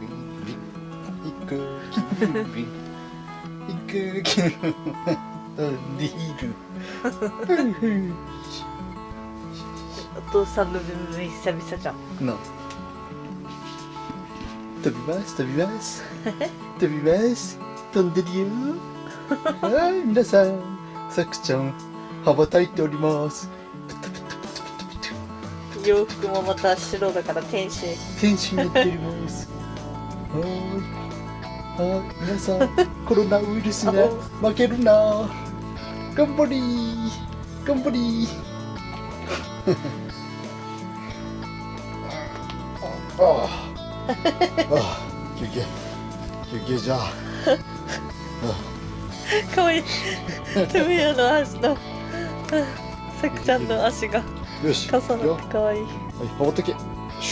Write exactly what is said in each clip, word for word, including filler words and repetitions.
行く気分行く気分飛んでいるお父さんのブンブン久々じゃんの飛びます飛びます飛びます飛んでるよはい、皆さんさくちゃん羽ばたいております。 洋服もまた白だから天使天使になっておりますはーいはい、皆さんコロナウイルスに負けるな頑張りー頑張りーあああ休憩休憩じゃあかわいいトミヤの足とさくちゃんの足がよし重なってかわいい。 はい、登ってけ。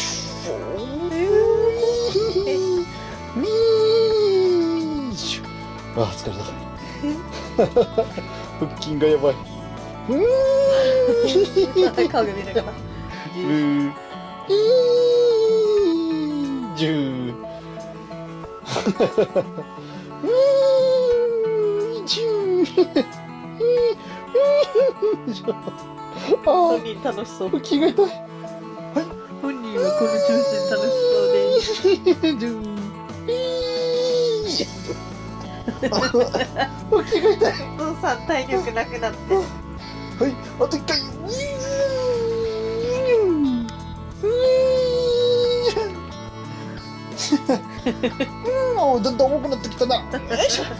あ、疲れた。腹筋がやばい。 鏡見ながら。 じゅう。じゅう。 本人楽しそう。 気が痛い。はい。 本人はこの調子で楽しそうで。 気が痛い。 お父さん体力なくなって。 はい、あと一回。うん、だんだん重くなってきたな。よいしょ。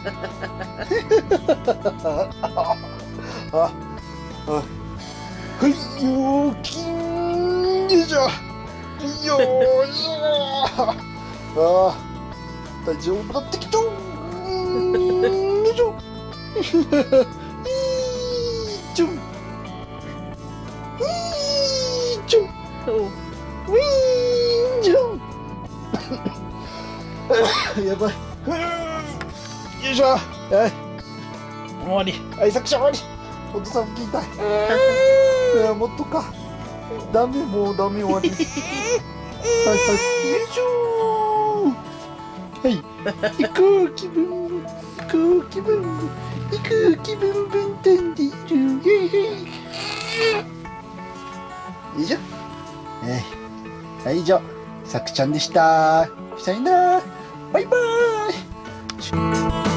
あ、あ、はい、よーきん、よいしょ。よいしょ。あ、大丈夫だってきた。よいしょ。いいちょ。いいちょ。ウィーンちょ。やばい。よいしょ。はい。終わり。はい、作者終わり。お父さんも聞いたい。いや、もっとか。ダメ、もうダメ終わり。はいはい。よいしょー。はい。飛行機ブンブン、飛行機ブンブン、飛行機ブンブン飛んでいる。へいへい。よいしょ。はい。はい、以上。さくちゃんでした。さよなら。バイバーイ。